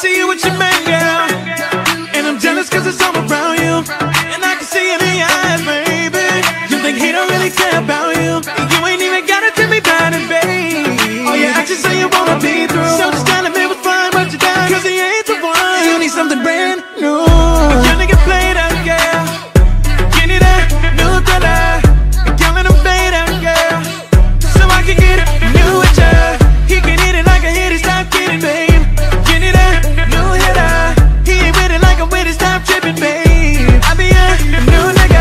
see you with your man, girl, and I'm jealous cause it's all around you. And I can see it in your eyes, baby. You think he don't really care about you. You ain't even gotta tell me about it, babe. All your actions say you wanna be through. So just tell him it was fine, but you done, cause he ain't the one. You need something brand new. Your nigga played out, girl. Give me that new thriller. Girl, let him fade out, girl, so I can get new with ya. He can hit it like a hit, stop kidding, babe. Give me that new hitter. He ain't with it like I'm with it, stop tripping, babe. I be a new nigga.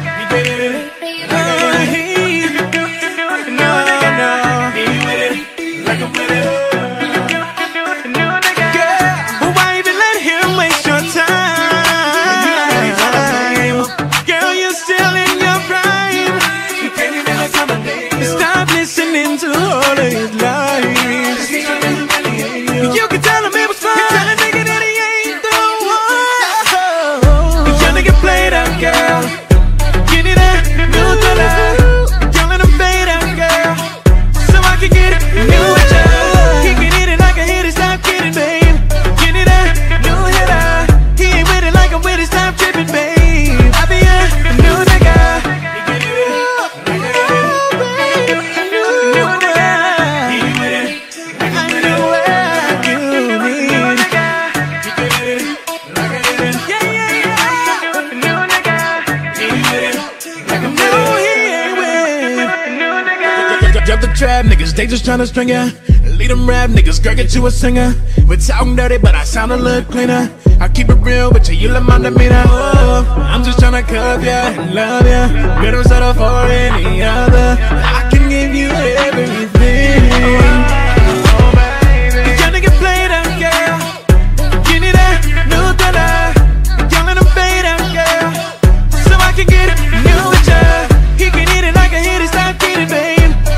Trap niggas, they just tryna string ya. Lead them rap niggas, girl, get you a singer. We're talking dirty, but I sound a little cleaner. I keep it real with you, you let my demeanor. Oh, I'm just tryna cuff ya and love ya. We don't settle for any other. I can give you everything. Oh, baby. Your nigga played out, girl. Give me that new thriller. Girl, let him fade out, girl, so I can get new with ya. He can hit it like a hit, stop kidding, babe.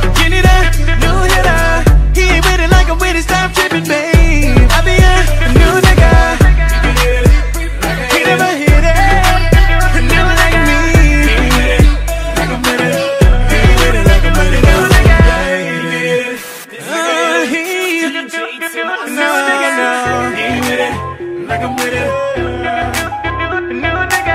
Stop tripping, babe. I be a new nigga. He never hit it, never like me. Like I'm with it, he with it like I'm with it. New nigga. He no, he with it like I'm with it. New nigga.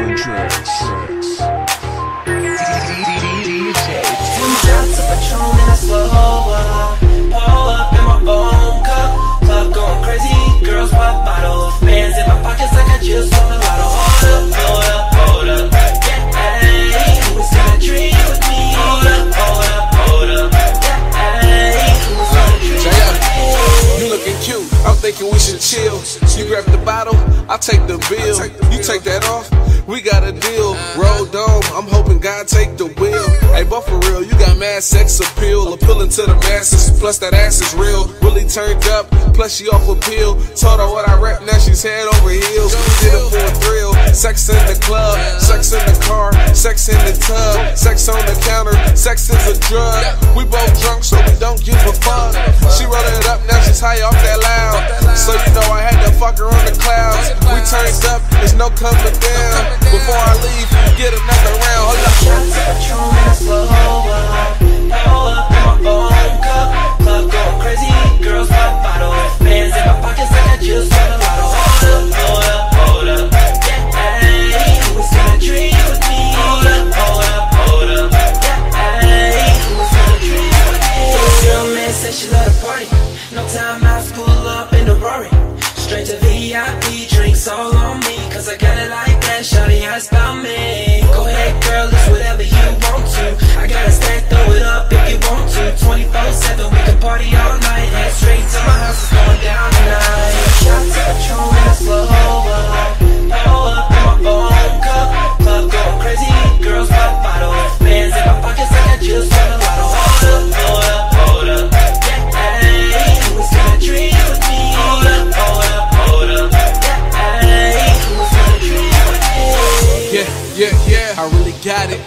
Two shots of Patron and I slow up. Pull up in my own cup. Club going crazy, girls pop bottles. Bands in my pockets like I just won a lotto. Hold up, hold up, hold up. Yeah, hey, who's gonna dream with me? Hold up, hold up, hold up. Yeah, hey, who's gonna dream with me? You looking cute, I'm thinking we should chill. You grab the bottle, I'll take the bill. You take that off, we got a deal. Roll dome, I'm hoping God take the wheel. Hey, but for real, you got mad sex appeal. Appealing to the masses, plus that ass is real. Really turned up, plus she off a pill. Told her what I rap, now she's head over heels. Did it for a thrill. Sex in the club, sex in the car, sex in the tub, sex on the counter, sex is a drug. We both drunk, so we don't give a fuck. She rolled it up, now she's high off that loud. So you know I had to fuck her on the clouds. We turned up, there's no coming down. Before I leave, get another round. Hold up. Shots of Patron and I slow up. Pull up in my own cup. Club going crazy, girls pop bottles. Bands in my pockets like I just won a lotto. Hold up, hold up, hold up. Yeah, hey, who's gonna dream with me? Hold up, hold up, hold up. Yeah, hey, who's gonna dream with me? Girl, man said she love to party. No time out, pull up in the Rory. Straight to VIP, drinks all on me. Cause I got it like that, shawty, ask about me. Go ahead, girl, it's whatever you want to. I got a stack, throw it up if you want to. 24/7, we can party all night. Head straight to my house, it's going down tonight. Shots of Patron and I slow up. Pull up in my own cup. Club going crazy, girls pop bottles. Bands in my pockets like I just won a lotto. Hold up, hold up, hold up. Yeah, hey, who's gonna dream with me? Hold up, hold up, hold up. Yeah, hey, who's gonna dream with me? Yeah, I really got it. Out in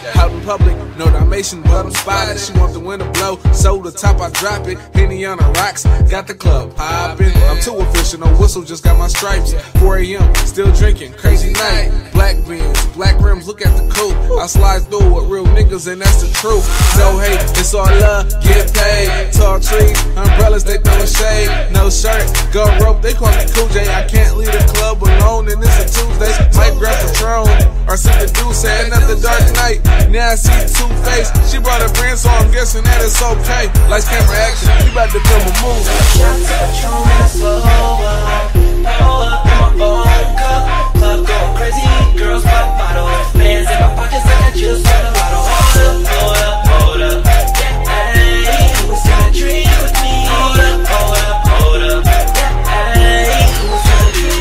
public, no Dalmatian, but I'm spotted. She want the wind to blow, so the top I drop it. Henny on the rocks, got the club poppin'. I'm too official, no whistle, just got my stripes. 4 a.m., still drinking, crazy night. Black beans, black rims, look at the coupe. I slide through with real niggas, and that's the truth. No hate, it's all love, get paid. Tall trees, umbrellas, they throwin' shade. No shirt, go rope, they call me Cool J. I can't leave the club alone, and it's a Tuesday. Might grab Patron, or see the dude saying at the dark night. Now I see Two-Face, she brought a brand, so I'm guessing that it's okay. Lights, camera, action, we about to film a movie. Shots to Patron and I slow up. Pour up in my own cup. Club going crazy, girls pop bottles. Bands in my pockets like I just won a lotto. Hold up, hold up, hold up. Yeah, hey, who's gonna dream with me? Hold up, hold up, hold up. Yeah, hey, who's gonna dream?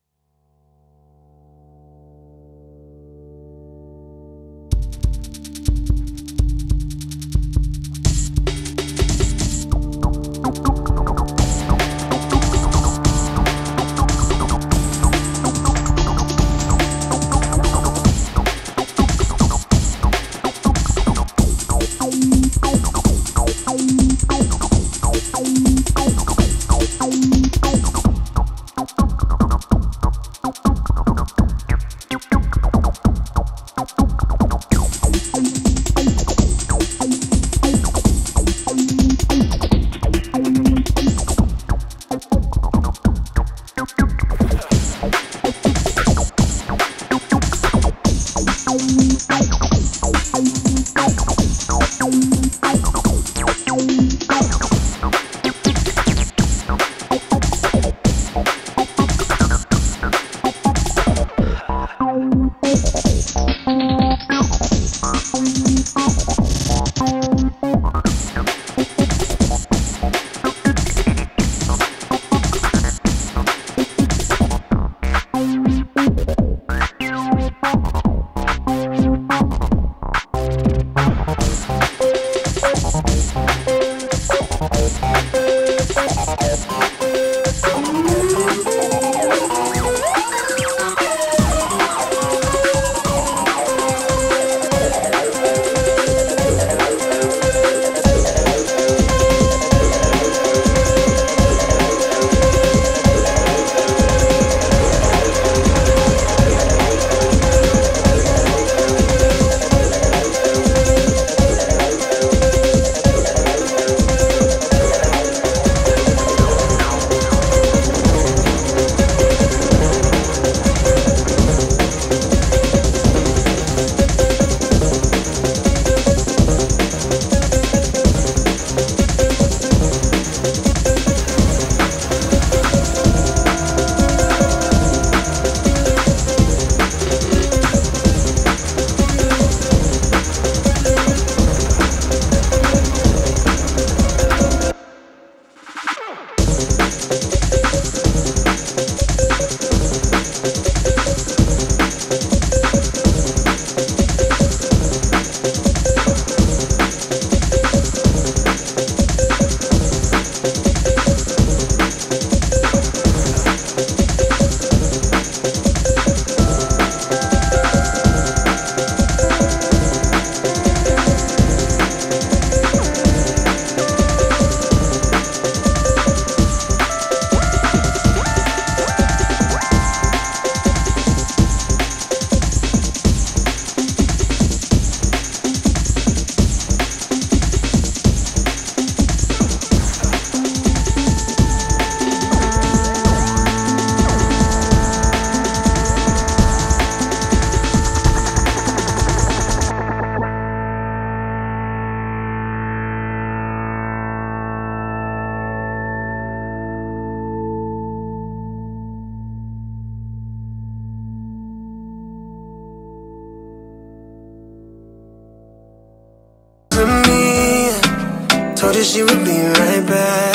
Told her she would be right back.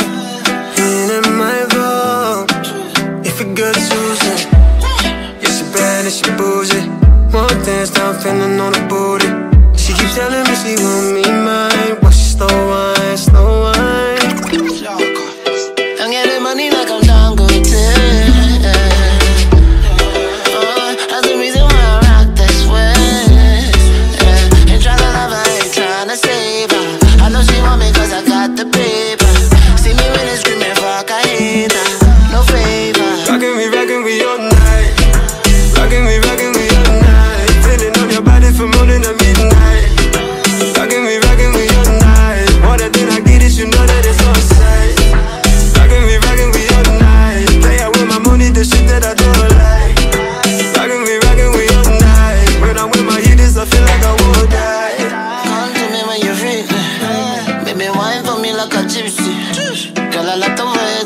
In at my vault. If a girl Susan, yeah, she bad and she bougie. Won't dance down, feeling on the booty. She keeps telling me she want me mine. Watch she slow wine, slow wine. I'm getting money like I'm Dangote. That's the reason why I rock that sweat. And try to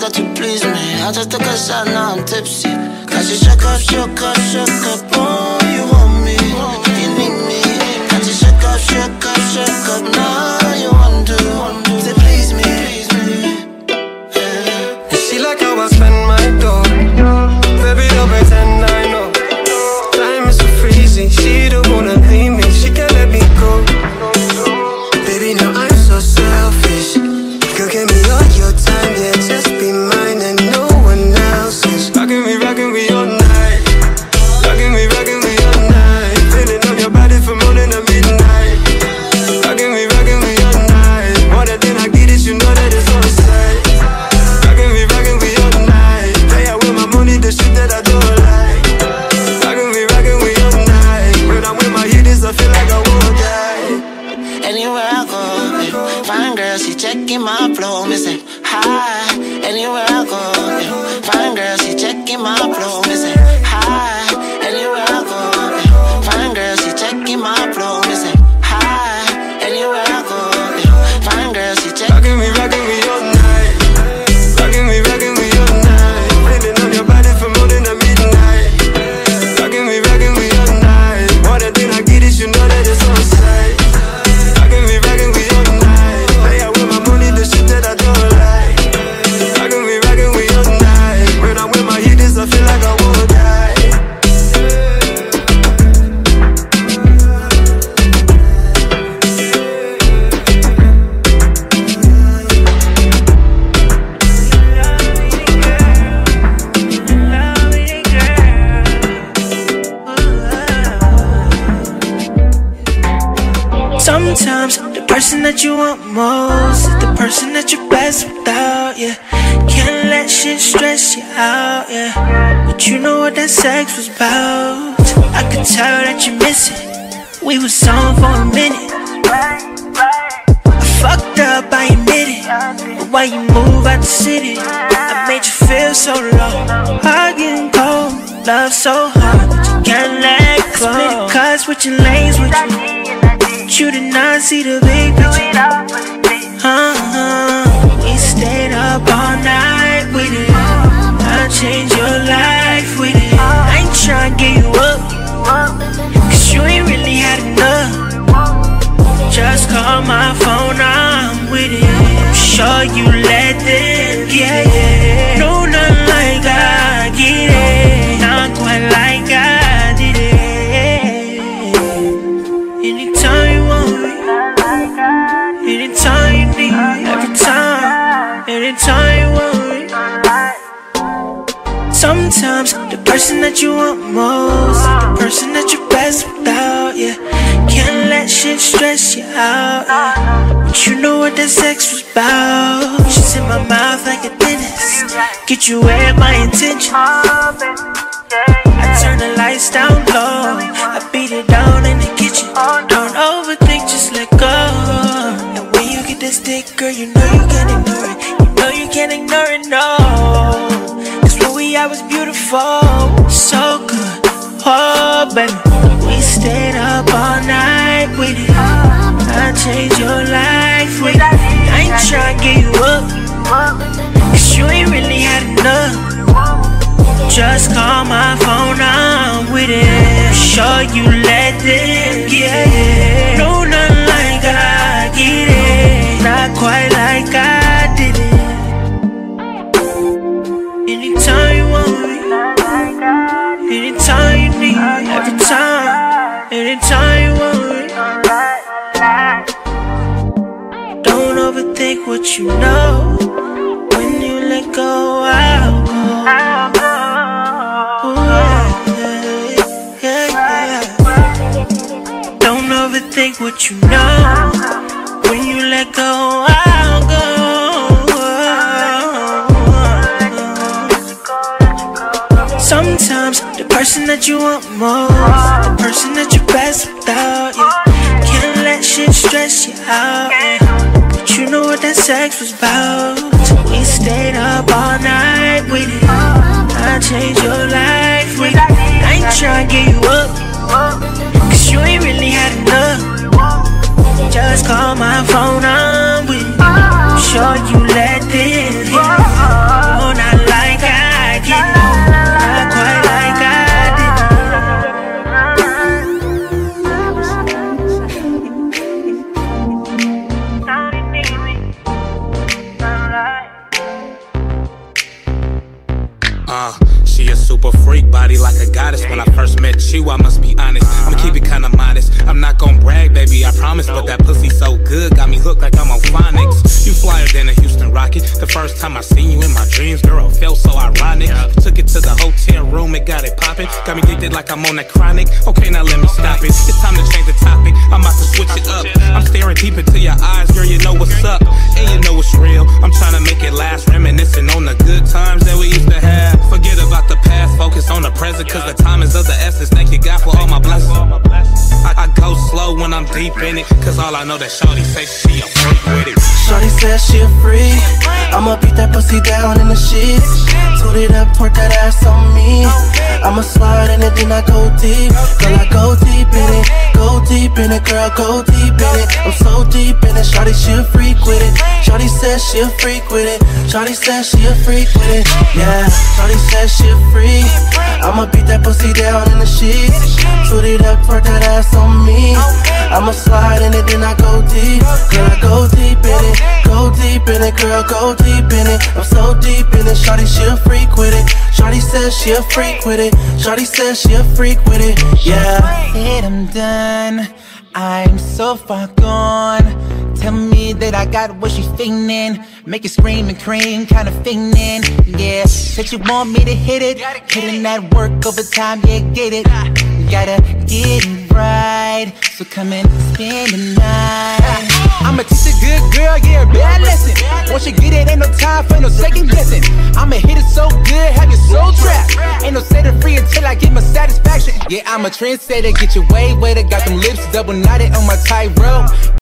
her to please me. I just took a shot, now I'm tipsy. Cause you shook up, shook up, shook up. Oh, you want me, you need me. Cause you shook up, shook up, shook up. Now you want to please me. Yeah. She like how I spend my dough. Baby, don't pretend I know. Time is so freezing. She don't wanna leave me. She can't let me go. Baby, now I'm so selfish. Girl, give me all your time, yeah. Just be mine and no one else's. Rockin' me all night. Rockin' me all night. Feeling on your body from morning to midnight. Rockin' me all night. More than I get it, you know that it's on sight. Rockin' me all night. Play out with my money, the shit that I don't like. Rockin' me all night. When I'm with my hitters, I feel like I won't die. Anywhere I go, fine girl, she checking my flow, me say hi. Anywhere I go, fine girl, she checking my flow, me say hi. Anywhere I go, fine girl, she checking my flow, me say hi. Anywhere I go, fine girl, she checking. Rockin' me all night. Rockin' me all night. Feeling on your body from morning to midnight. Rockin' me all night. More than I get it, you know that it's on sight. Rockin' me all night. Play out with my money, the shit that I don't like. Rockin' me all night. When I'm with my hitters, I feel like I won't die. Sometimes the person that you want most is the person that you're best without, yeah. Can't let shit stress you out, yeah. But you know what that sex was about. I could tell that you miss it. We was on for a minute. I fucked up, I admit it. But why you move out the city? I made you feel so low. Heart getting cold, love so hard, but you can't let go. Split the cards, switching lanes with you. You did not see the big picture. We stayed up all night with it. I'll change your life with it. I ain't tryna get you up, cause you ain't really had enough. Just call my phone, I'm with it. I'm sure you let them get it. No, not like I get it. Not quite like I did it. Anytime you want me, anytime you need me, every time, anytime you want me. Sometimes the person that you want most, the person that you're best without, yeah. Can't let shit stress you out, yeah. But you know what that sex was about. She's in my mouth like a dentist. Get you where my intentions. I turn the lights down low, I beat it down in the kitchen. Don't overthink, just let go. And when you get this dick, girl, you know you can't ignore it. You know you can't ignore it, no. Cause when we out was beautiful, so good, oh baby. We stayed up all night with it. I changed your life with it. I ain't tryna get you up, cause you ain't really had enough. Just call my phone, I'm with it. Sure you let them get it. No, not like I get it. Not quite like I did it. Anytime you want me, anytime you need me, every time, anytime you want me. Don't overthink what you know. When you let go, I'll go. Don't overthink what you know. When you let go, I'll go. Sometimes the person that you want most, the person that you're best without, yeah. Can't let shit stress you out, yeah. But you know what that sex was about. We stayed up all night with it. I changed your life with it. I ain't tryna get you up, cause you ain't really had enough. Just call my phone, I'm with it. I'm sure you let this hit. She a super freak, body like a goddess. When I first met you, I must be honest, I'ma keep it kinda modest. I'm not gon' brag, baby, I promise. But that pussy so good, got me hooked like I'm on phonics. You flyer than a Houston Rocket. The first time I seen you in my dreams, girl, it felt so ironic. Took it to the hotel room, it got it poppin'. Got me addicted like I'm on that chronic. Okay, now let me stop it. It's time to change the topic, I'm about to switch it up. I'm staring deep into your eyes, girl, you know what's up. And you know it's real, I'm trying to make it last. Reminiscing on the good times that we used to have. Forget about the past, focus on the present. Cause the time is of the essence. Thank you, God, for all my blessings. I go slow when I'm deep in it. Cause all I know that shorty say she a freak with it. Shorty says she a freak. I'ma beat that pussy down in the sheets. Toot it up, twerk that ass on me. I'ma slide in it, then I go deep. Girl, I go deep in it. Go deep in it, girl, go deep in it. I'm so deep in it. Shorty, she a freak with it. Shorty says she a freak with it. Shorty says she a freak with it. Yeah, Shorty says she a freak. I'ma beat that pussy down in the sheets. Toot it up, twerk that ass on me. I'ma slide in it, then I go deep. Girl, I go deep in it. Go deep in it, girl, go deep in it. I'm so deep in it. Shorty, she a freak with it. Shorty says she a freak with it. Shorty says she a freak with it. Yeah. Said I'm done, I'm so far gone. Tell me that I got what she's feeling. Make it scream and cream, kinda fiendin'. Yeah, said you want me to hit it. Hitting that work overtime, yeah, get it. Gotta get it right, so come and spend the night. I'ma teach a good girl, yeah, a bad lesson. Once you get it, ain't no time for no second guessing. I'ma hit it so good, have your soul trapped. Ain't no setting free until I get my satisfaction. Yeah, I'm a trendsetter, get your way wetter. Got them lips double knotted on my tightrope.